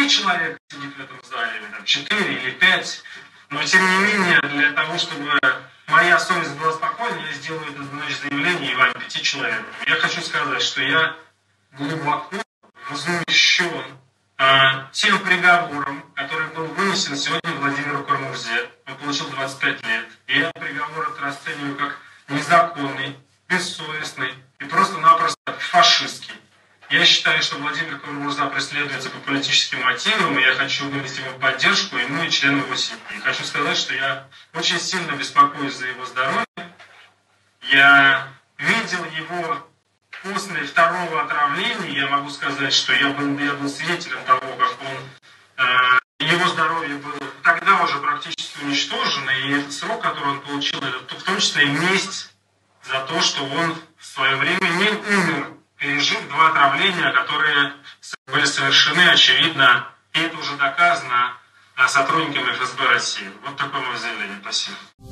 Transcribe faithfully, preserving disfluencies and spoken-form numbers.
три человека сидит в этом зале, или там четыре или пять, но тем не менее, для того, чтобы моя совесть была спокойна, я сделаю это значит, заявление и вам, пяти человек. Я хочу сказать, что я глубоко возмущен а, тем приговором, который был вынесен сегодня Владимиру Кормурзе. Он получил двадцать пять лет. И я приговор это расцениваю как незаконный, бессовестный и просто-напросто фашистский. Я считаю, что Владимир Кормурза преследуется по политическим мотивам, и я хочу вынести ему поддержку, ему и членам его семьи. И хочу сказать, что я очень сильно беспокоюсь за его здоровье. Я видел его после второго отравления. Я могу сказать, что я был, я был свидетелем того, как он, э, его здоровье было тогда уже практически уничтожено, и этот срок, который он получил, это в том числе и месть за то, что он в свое время не умер, пережив два отравления, которые были совершены, очевидно, и это уже доказано сотрудниками эф эс бэ России. Вот такое мое заявление. Спасибо.